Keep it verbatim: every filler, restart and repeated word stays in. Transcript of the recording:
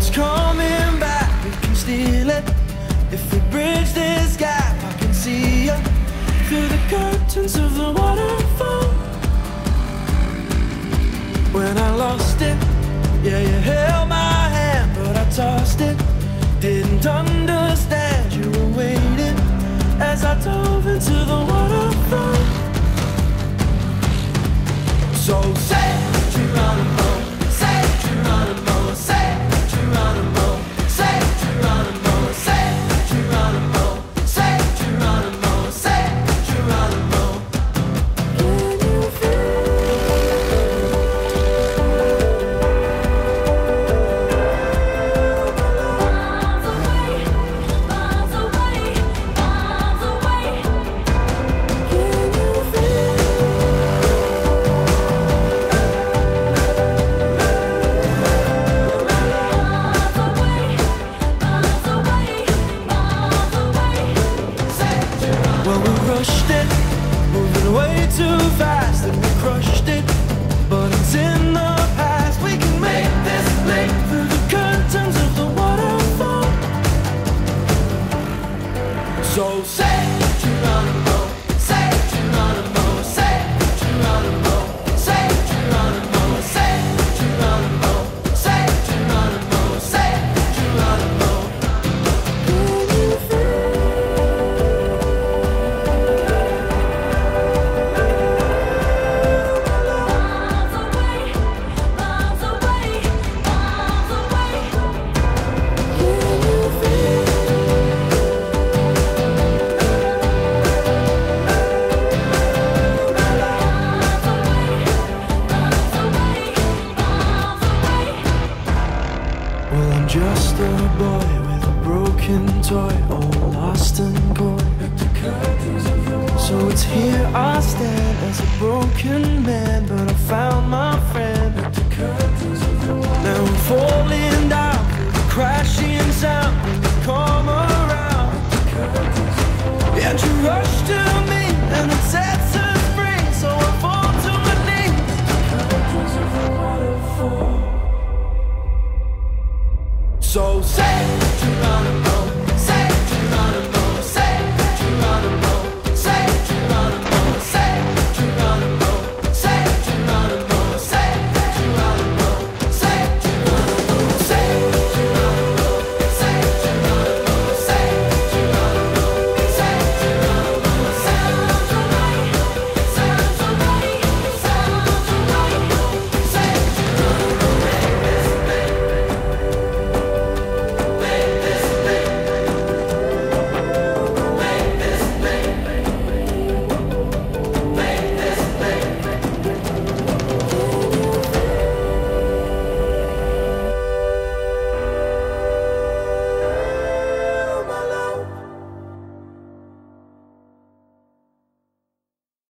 it's coming back, we can steal it. If we bridge this gap, I can see you through the curtains of the waterfall. When I lost it, yeah, you held my hand, but I tossed it. Didn't understand you were waiting as I dove into the waterfall. So say Geronimo, say Geronimo, say Geronimo, say Geronimo, say Geronimo, say Geronimo, say Geronimo. Can you too fast and we crushed it, but it's in the past. We can make this leap through the curtains of the waterfall. So say Geronimo, say Geronimo, say Geronimo, say Geronimo, say Geronimo, say Geronimo, say Geronimo. Well, I'm just a boy with a broken toy, all lost and coy. So it's here I stand as a broken man, but I found my friend. Now I'm falling down through the crashing sound when you come around. And you rush to me and it sets us free, so I fall to my knees. So say Geronimo.